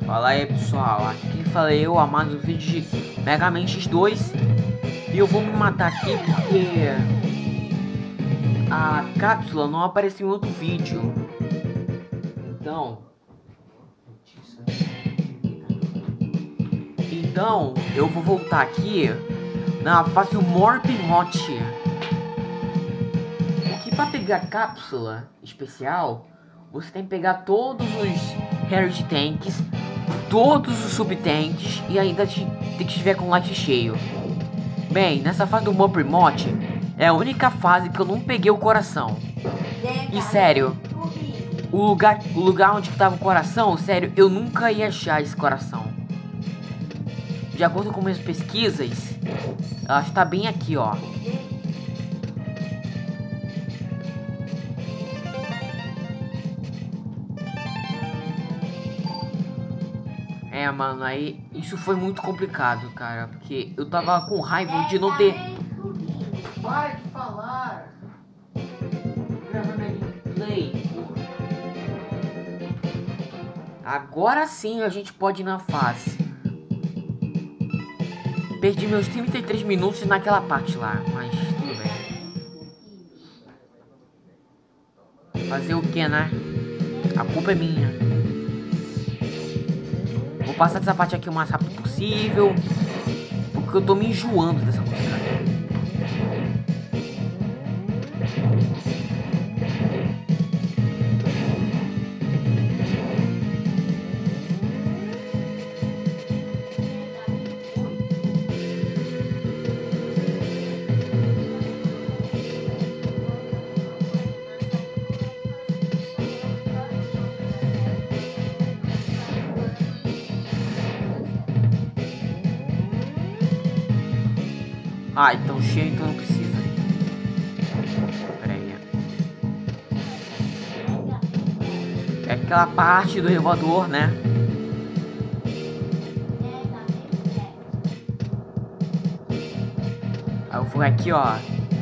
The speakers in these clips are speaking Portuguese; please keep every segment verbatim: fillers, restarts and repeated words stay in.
Fala aí pessoal, aqui quem fala é eu, Amado, do vídeo de Mega Man X dois. E eu vou me matar aqui porque a cápsula não apareceu em outro vídeo. Então Então eu vou voltar aqui na fase do Morp Mote. Aqui para pegar a cápsula especial, você tem que pegar todos os Heritage Tanks, todos os subtanks e ainda tem que estiver com life cheio. Bem, nessa fase do Morp Mote é a única fase que eu não peguei o coração. E sério, o lugar, o lugar onde estava o coração, sério, eu nunca ia achar esse coração. De acordo com minhas pesquisas, ela está bem aqui, ó. É, mano, aí isso foi muito complicado, cara, porque eu tava com raiva de não ter... Para de falar! Gravando a gameplay. Agora sim a gente pode ir na fase. Perdi meus trinta e três minutos naquela parte lá, mas tudo bem. Fazer o que, né? A culpa é minha. Vou passar dessa parte aqui o mais rápido possível, porque eu tô me enjoando dessa música. Ah, então cheio, então não precisa. Pera aí. É aquela parte do elevador, né? Aí eu vou aqui, ó.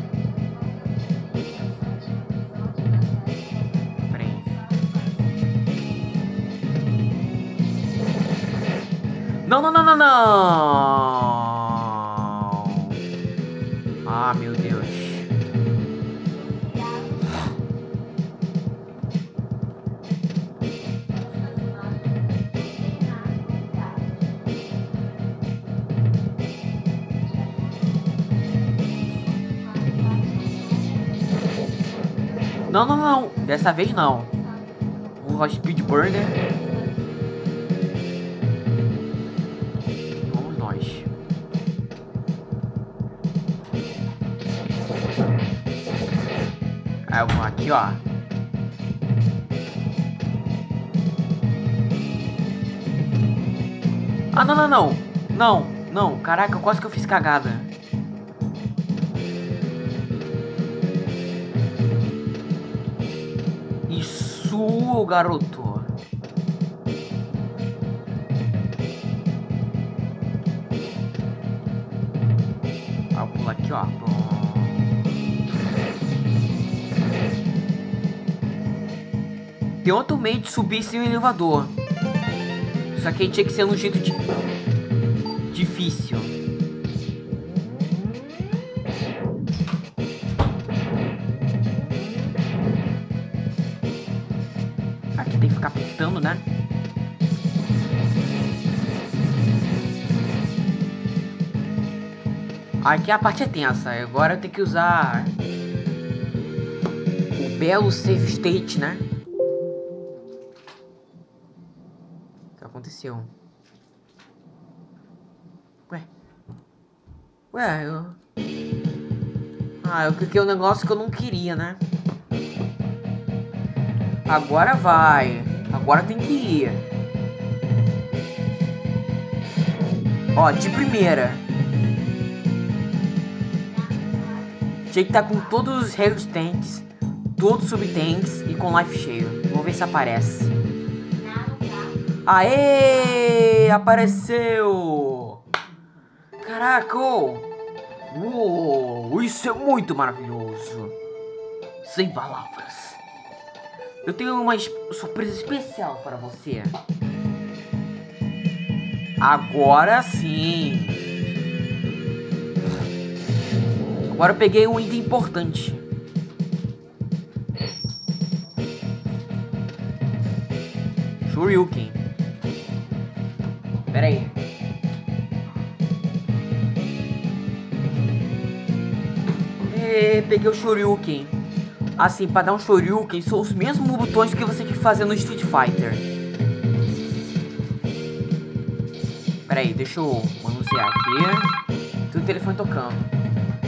Pera aí. Não, não, não, não, não! Ah, meu Deus. Não, não, não. Dessa vez não. O Speed Burner. Vamos nós. Aí eu vou aqui, ó. Ah, não, não, não. Não, não. Caraca, quase que eu fiz cagada. Isso, garoto. Aí eu pulo aqui, ó. Pronto. Tem outro meio de subir sem o elevador. Só que aí tinha que ser num jeito de... difícil. Aqui tem que ficar apertando, né? Aqui a parte é tensa. Agora eu tenho que usar o belo save state, né? O que aconteceu? Ué? Ué, eu... Ah, eu cliquei um negócio que eu não queria, né? Agora vai. Agora tem que ir. Ó, de primeira. Tinha que estar com todos os Heritage Tanks, todos os Subtanks e com life cheio. Vamos ver se aparece. Aê! Apareceu! Caraca! Uou, isso é muito maravilhoso! Sem palavras. Eu tenho uma surpresa especial para você. Agora sim. Agora eu peguei um item importante. Shoryuken. Pera aí. E, peguei o Shoryuken. Assim, para dar um Shoryuken são os mesmos botões que você tem que fazer no Street Fighter. Pera aí, deixa eu manusear aqui. Tem o telefone tocando.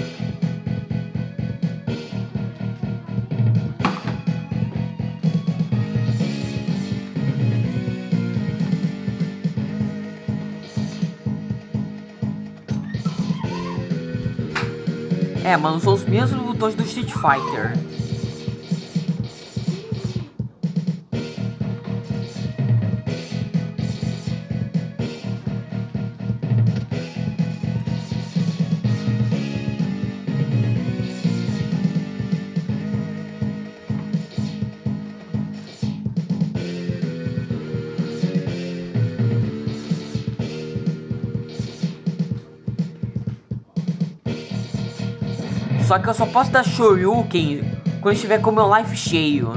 É, mano, são os mesmos botões do Street Fighter. Só que eu só posso dar Shoryuken quando estiver com o meu life cheio.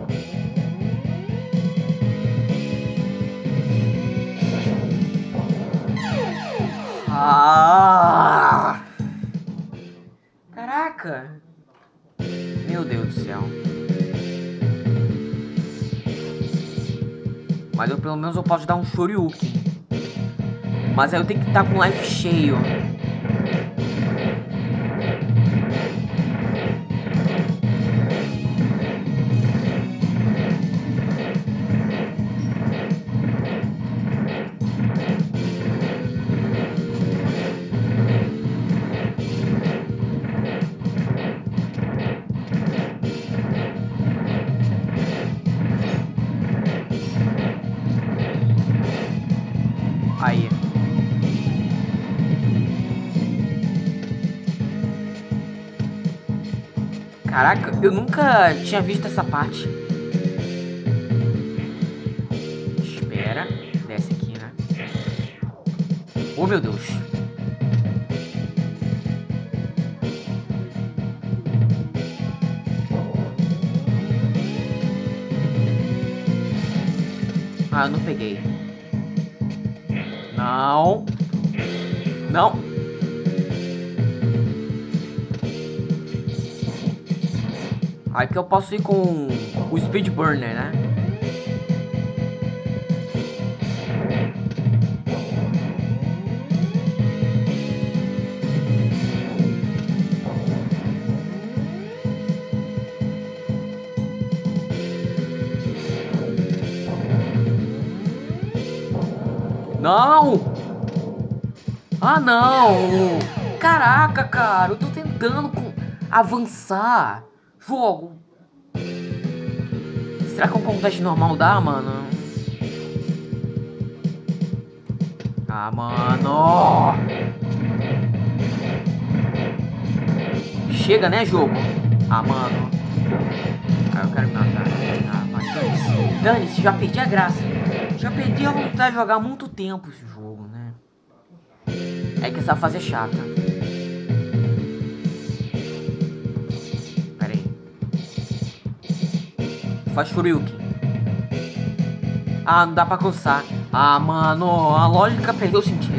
Ah! Caraca! Meu Deus do céu. Mas eu pelo menos eu posso dar um Shoryuken. Mas aí eu tenho que estar com o life cheio. Aí. Caraca, eu nunca tinha visto essa parte. Espera. Desce aqui, né? Oh, meu Deus. Ah, eu não peguei. Não. Não. Aí que eu posso ir com o Speed Burner, né? Não! Ah, não! Caraca, cara, eu tô tentando com... avançar. Jogo. Será que um conteste normal dá, mano? Ah, mano! Chega, né, jogo? Ah, mano. Ah, eu quero me matar. Ah, vai, dane-se. Dane-se, já perdi a graça. Já perdi a vontade de jogar há muito tempo esse jogo, né? É que essa fase é chata. Pera aí. Faz Shoryuken. Ah, não dá pra alcançar. Ah, mano, a lógica perdeu o sentido.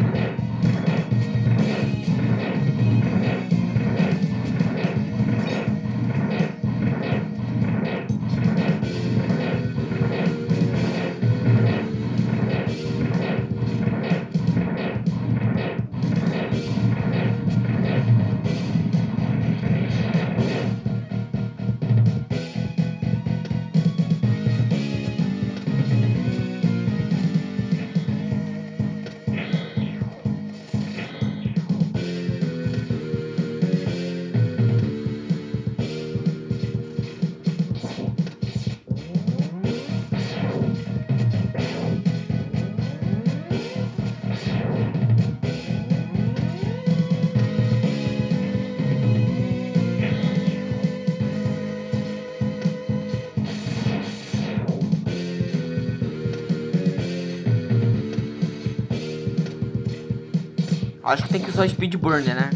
Acho que tem que usar Speed Burner, né?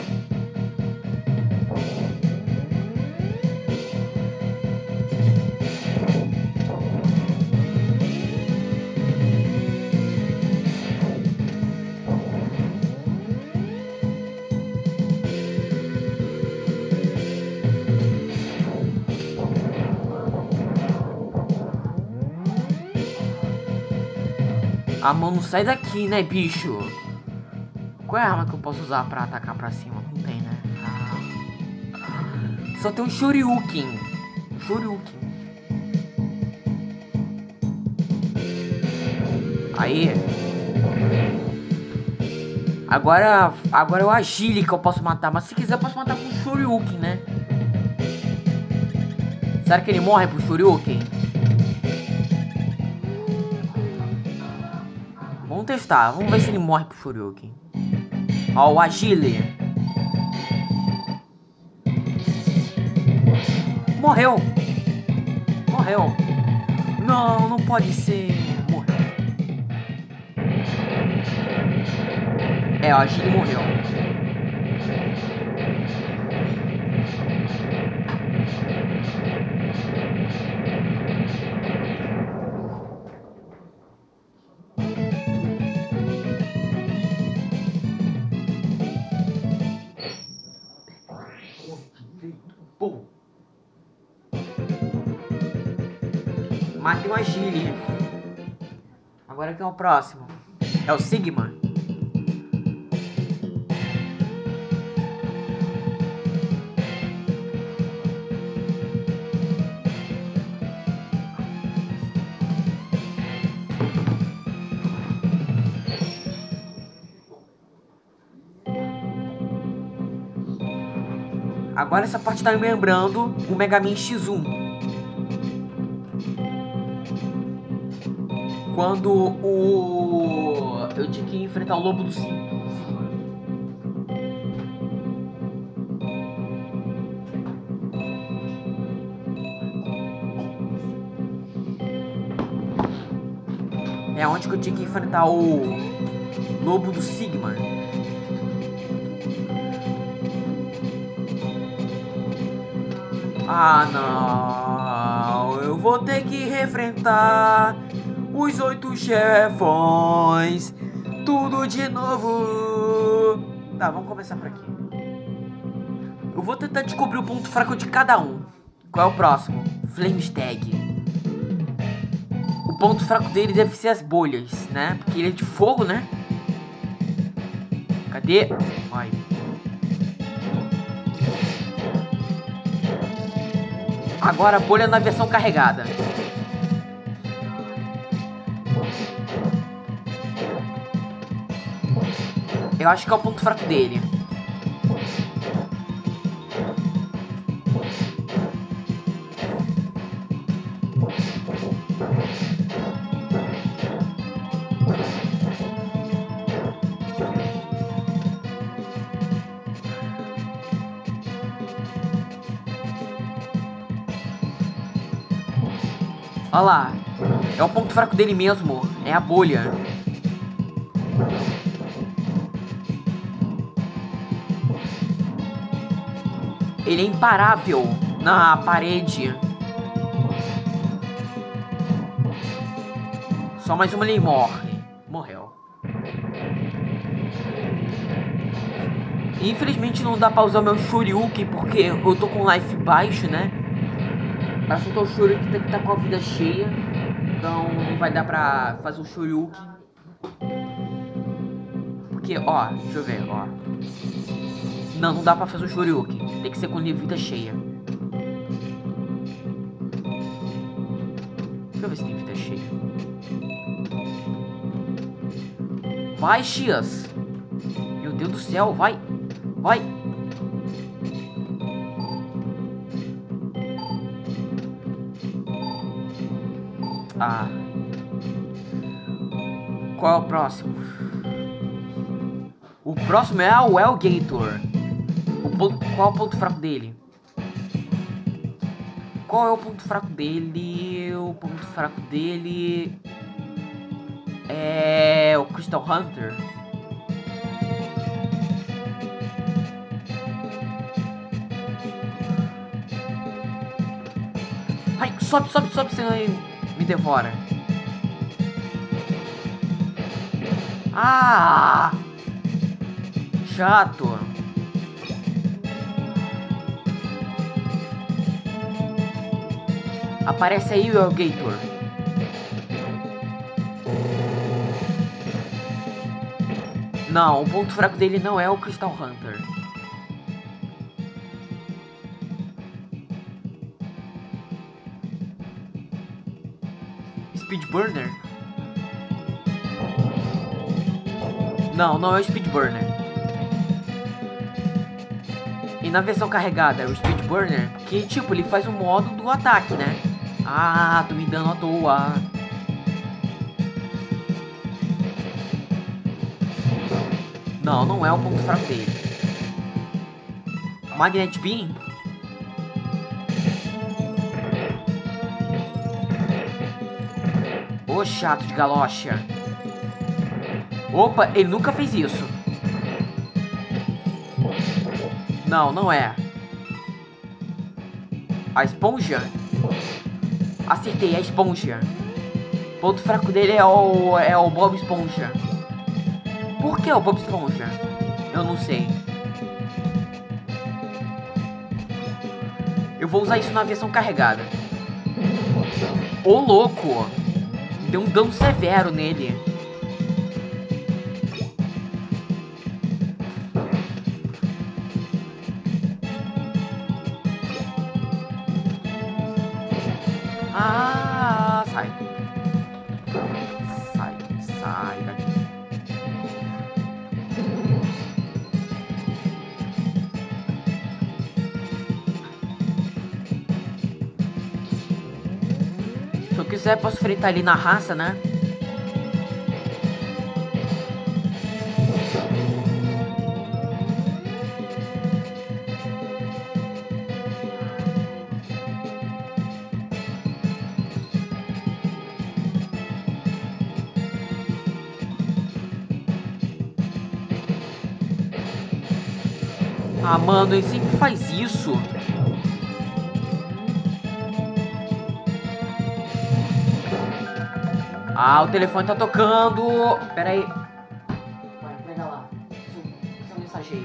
A mão não sai daqui, né, bicho? Qual é a arma que eu posso usar pra atacar pra cima? Não tem, né? Ah. Só tem um Shoryuken. Shoryuken. Aí. Agora, agora é o Agile que eu posso matar. Mas se quiser eu posso matar com o Shoryuken, né? Será que ele morre pro Shoryuken? Vamos testar, vamos ver se ele morre pro Shoryuken. Ó, o Agile. Morreu. Morreu. Não, não pode ser. Morreu. É, o Agile morreu. Pô. Matei o Agile. Agora quem é o próximo? É o Sigma. Agora essa parte tá me lembrando o Mega Man X um. Quando o... eu tinha que enfrentar o Lobo do Sigma. É onde que eu tinha que enfrentar o Lobo do Sigma. Ah, não, eu vou ter que enfrentar os oito chefões, tudo de novo. Tá, vamos começar por aqui. Eu vou tentar descobrir o ponto fraco de cada um. Qual é o próximo? Flamestag. O ponto fraco dele deve ser as bolhas, né? Porque ele é de fogo, né? Cadê? Vai. Agora a bolha na versão carregada. Eu acho que é o ponto fraco dele. Olha lá, é o ponto fraco dele mesmo, é a bolha. Ele é imparável na parede. Só mais uma ele morre. Morreu. Infelizmente não dá pra usar o meu Shoryuken porque eu tô com life baixo, né? Pra soltar o Shoryuken tem que estar com a vida cheia. Então não vai dar pra fazer o Shoryuken. Porque, ó, deixa eu ver, ó. Não, não dá pra fazer o Shoryuken. Tem que ser com a vida cheia. Deixa eu ver se tem vida cheia. Vai, X! Meu Deus do céu, vai! Vai! Ah. Qual é o próximo? O próximo é o Alligator. O ponto, qual é o ponto fraco dele? Qual é o ponto fraco dele? O ponto fraco dele é o Crystal Hunter. sobe, sobe, sobe, senão ele me devora. Ah! Chato. Aparece aí o Alligator. Não, o ponto fraco dele não é o Crystal Hunter. Speed Burner? Não, não é o Speed Burner. E na versão carregada é o Speed Burner, que tipo, ele faz o modo do ataque, né? Ah, tô me dando à toa. Não, não é o ponto fraco dele. Magnet Beam? Ô chato de galocha. Opa, ele nunca fez isso. Não, não é. A esponja? Acertei, a esponja. O ponto fraco dele é o, é o Bob Esponja. Por que o Bob Esponja? Eu não sei. Eu vou usar isso na versão carregada. Ô louco! Deu um dano severo nele. Ah, sai. Sai, sai daqui. Se eu quiser, posso fritar ali na raça, né? Ah, mano, ele sempre faz isso. Ah, o telefone tá tocando. Pera aí. Vai, pega lá. Seu mensageiro.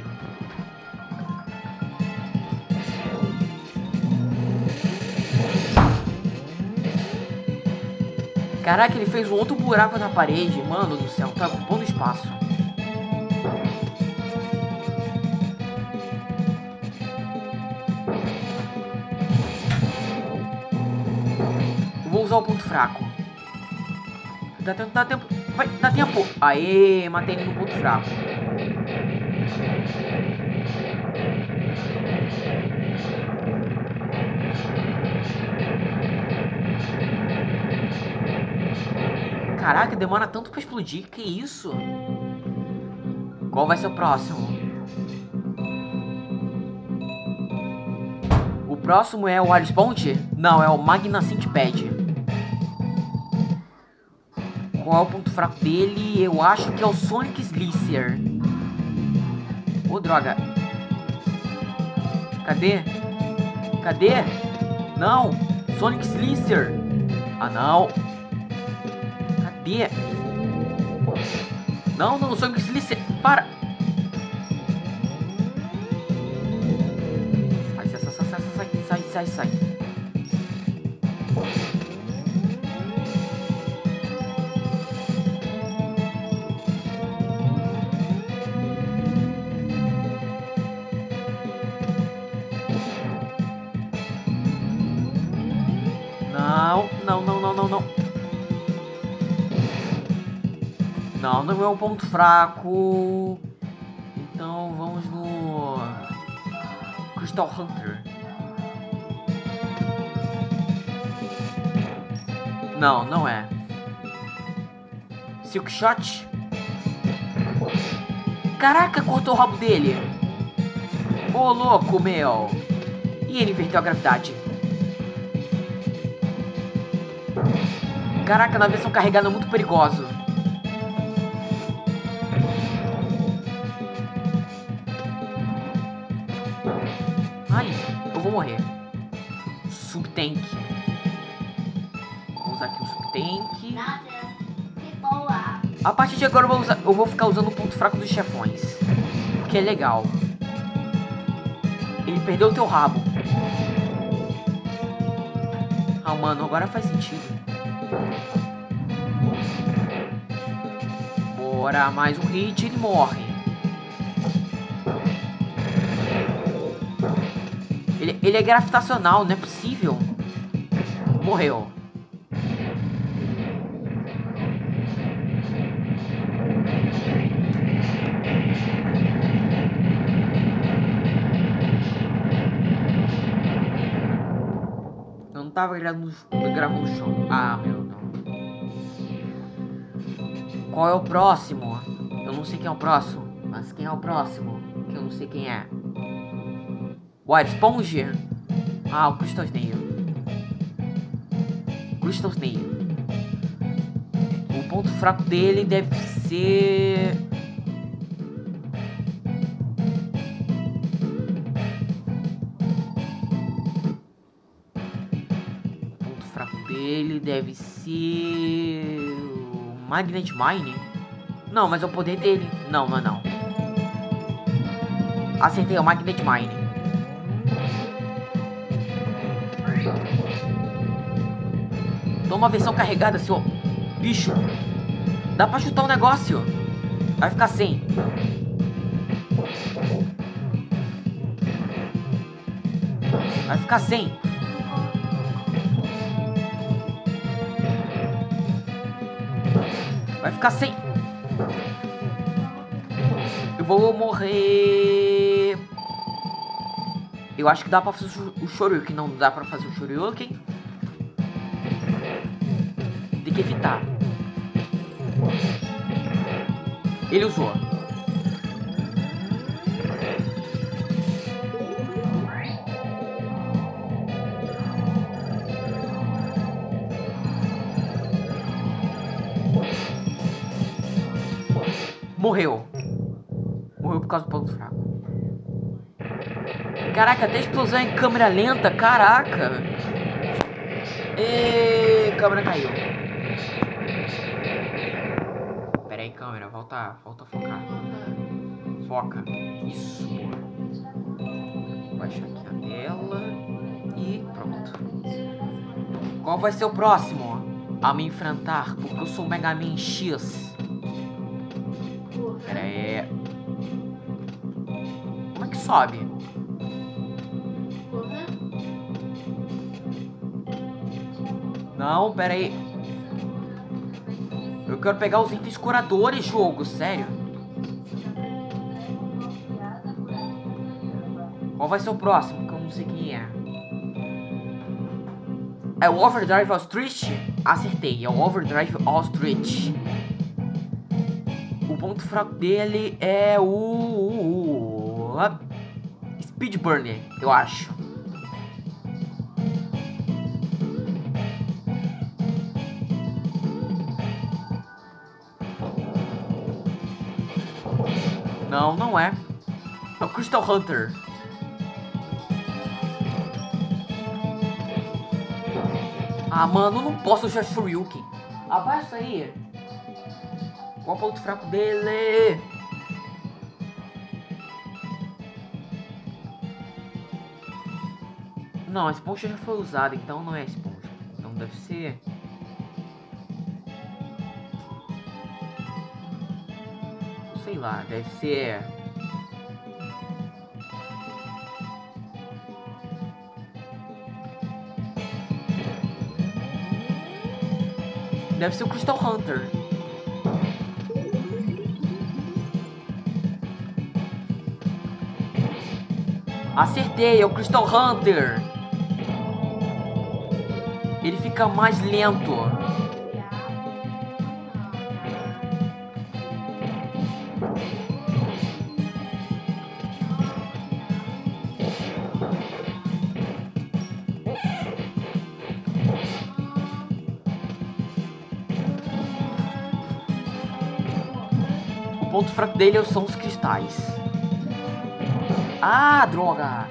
Caraca, ele fez um outro buraco na parede. Mano do céu, tá ocupando espaço. Vou usar o ponto fraco. Dá tempo, dá tempo. Vai, dá tempo. Aê, matei ele no ponto fraco. Caraca, demora tanto pra explodir. Que isso? Qual vai ser o próximo? O próximo é o Water Sponge? Não, é o Magna Centipede. Qual é o ponto fraco dele? Eu acho que é o Sonic Slicer. Ô, oh, droga. Cadê? Cadê? Não. Sonic Slicer. Ah, não. Cadê? Não, não, Sonic Slicer. Para. Sai, sai, sai, sai, sai, sai, sai, sai. Não, não, não, não, não, não. Não, não é um ponto fraco. Então vamos no Crystal Hunter. Não, não é. Silk Shot. Caraca, cortou o rabo dele. Ô, louco, meu. E ele inverteu a gravidade. Caraca, na versão carregada é muito perigoso. Ai, eu vou morrer. Subtank. usar aqui o subtank. A partir de agora eu vou, usar, eu vou ficar usando o ponto fraco dos chefões. Que é legal. Ele perdeu o teu rabo. Ah, mano, agora faz sentido. Bora, mais um hit, ele morre. Ele, ele é gravitacional, não é possível. Morreu. Eu não tava gravando, gravando no chão. Ah, meu, não. Qual é o próximo? Eu não sei quem é o próximo. Mas quem é o próximo? Que eu não sei quem é. White Sponge? Ah, o Crystal Snail. Crystal Snail. O ponto fraco dele deve ser... O ponto fraco dele deve ser... o Magnet Mine? Não, mas é o poder dele. Não, não, não. Acertei, é o Magnet Mine. Toma a versão carregada, seu bicho. Dá pra chutar um negócio. Vai ficar sem. Vai ficar sem. Vai ficar sem. Eu vou morrer. Eu acho que dá pra fazer o Shoryuken. Não dá pra fazer o Shoryuken. Tem que evitar. Ele usou. Morreu. Morreu por causa do ponto fraco. Caraca, até explosão em câmera lenta. Caraca. E câmera caiu. Pera aí, câmera. Volta, volta a focar. Foca. Isso. Vou baixar aqui a tela. E pronto. Qual vai ser o próximo a me enfrentar? Porque eu sou o Mega Man X. Pera aí. Como é que sobe? Não, pera aí. Eu quero pegar os itens curadores, jogo, sério. Qual vai ser o próximo? Que eu não sei quem é. É o Overdrive Ostrich? Acertei, é o Overdrive Ostrich. O ponto fraco dele é o... o... Speed Burner, eu acho. Não, não é. É o Crystal Hunter. Ah, mano, eu não posso usar Shoryuken. Abaixa isso aí. Qual é o ponto fraco dele? Não, a esponja já foi usada, então não é esponja. Então deve ser... sei lá, deve ser... deve ser o Crystal Hunter. Acertei, é o Crystal Hunter. Ele fica mais lento. O ponto fraco dele são os cristais. Ah, droga!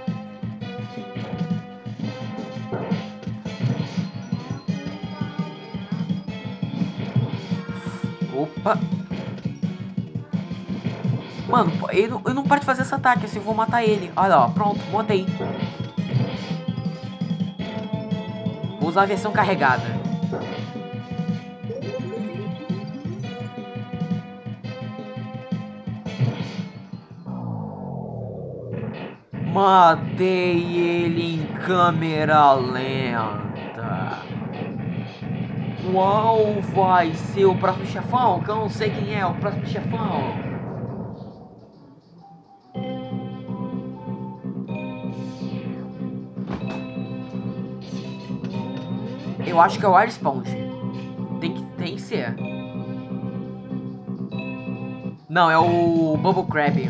Opa. Mano, ele não, ele não para de fazer esse ataque, assim, eu vou matar ele. Olha, ó, pronto, matei. Vou usar a versão carregada. Matei ele em câmera lenta. Qual vai ser o próximo chefão? Que eu não sei quem é o próximo chefão. Eu acho que é o Air Sponge. Tem que, tem que ser. Não, é o Bubble Crab.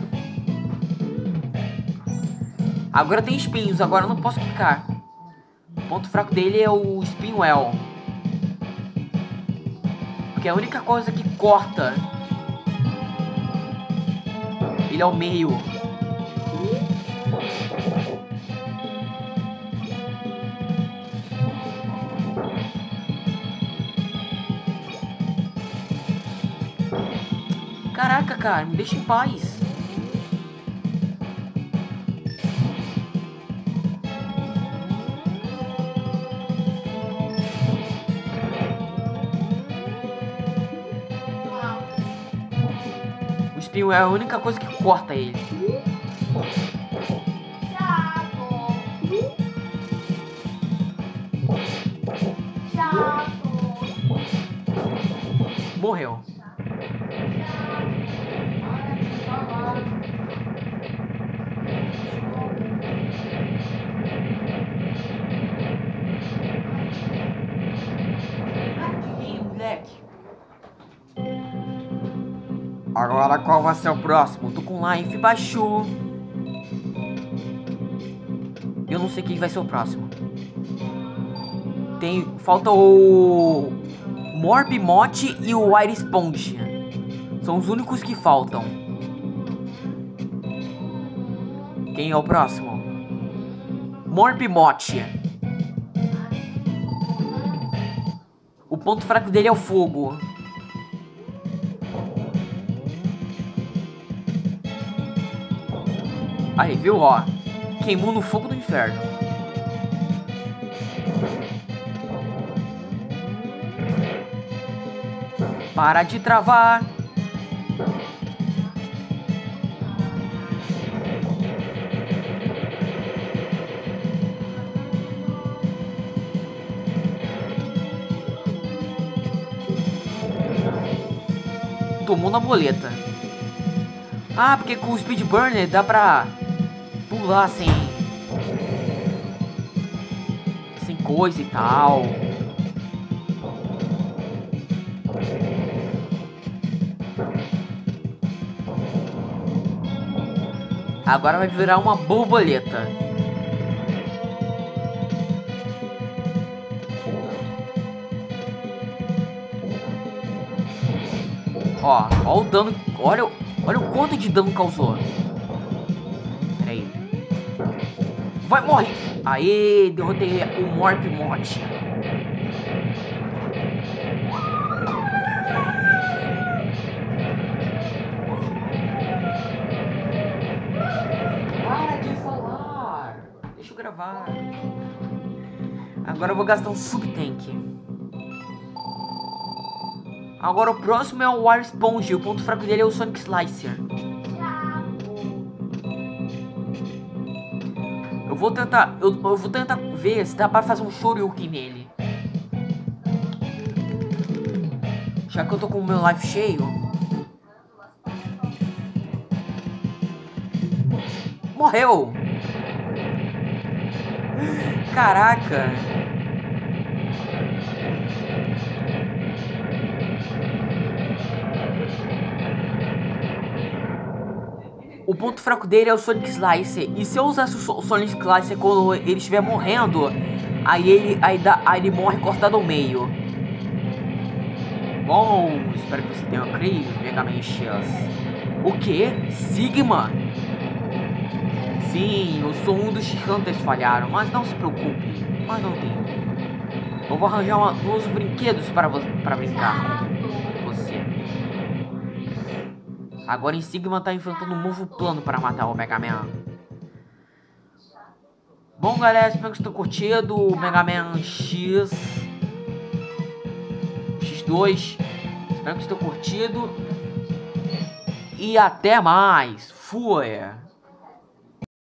Agora tem espinhos, agora eu não posso clicar. O ponto fraco dele é o Spinwell. Porque é a única coisa que corta ele ao meio. Caraca, cara, me deixa em paz. O espinho é a única coisa que corta ele. Morreu. Agora qual vai ser o próximo? Tô com life baixo. Eu não sei quem vai ser o próximo. Tem, falta o Morbimote e o Air Sponge. São os únicos que faltam. Quem é o próximo? Morbimote. O ponto fraco dele é o fogo. Aí, viu, ó? Queimou no fogo do inferno. Para de travar. Tomou na boleta. Ah, porque com o Speed Burner dá pra pular sem sem coisa e tal. Agora vai virar uma borboleta. Ó, ó o dano, olha, olha o quanto de dano causou. Pera aí. Vai, morre! Aê, derrotei o Morbimote. Para de falar! Deixa eu gravar. Agora eu vou gastar um Sub-Tank. Agora o próximo é o Air Sponge. O ponto fraco dele é o Sonic Slicer. Eu vou tentar, eu, eu vou tentar ver se dá pra fazer um Shoryuken nele. Já que eu tô com o meu life cheio. Morreu! Caraca! O ponto fraco dele é o Sonic Slicer. E se eu usasse o Sonic Slicer quando ele estiver morrendo, aí ele, aí dá, aí ele morre cortado ao meio. Bom, espero que você tenha crido, Mega Man X. O que? Sigma? Sim, eu sou um dos Hunters falharam, mas não se preocupe. Mas não tem. Eu vou arranjar uma, uns brinquedos para, para brincar com você. Agora em Sigma tá enfrentando um novo plano para matar o Mega Man. Bom, galera, espero que vocês tenham curtido o Mega Man X X dois. Espero que vocês tenham curtido. E até mais. Fui!